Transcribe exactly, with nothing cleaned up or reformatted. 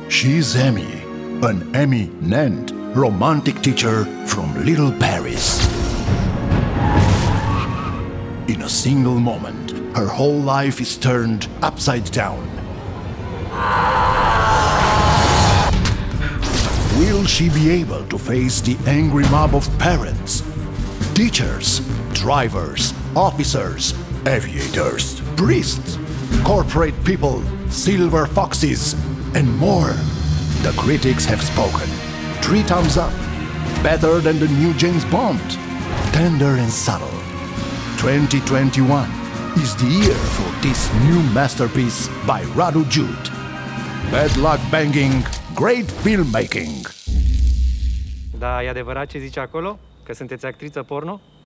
She's Emmy, an eminent romantic teacher from Little Paris. In a single moment, her whole life is turned upside down. Will she be able to face the angry mob of parents, teachers, drivers, officers, aviators, priests, corporate people, silver foxes, and more? The critics have spoken. Three thumbs up. Better than the new James Bond. Tender and subtle. twenty twenty-one is the year for this new masterpiece by Radu Jude. Bad luck banging, great filmmaking. Da, e adevărat ce zice acolo? Că sunteți actriță porno?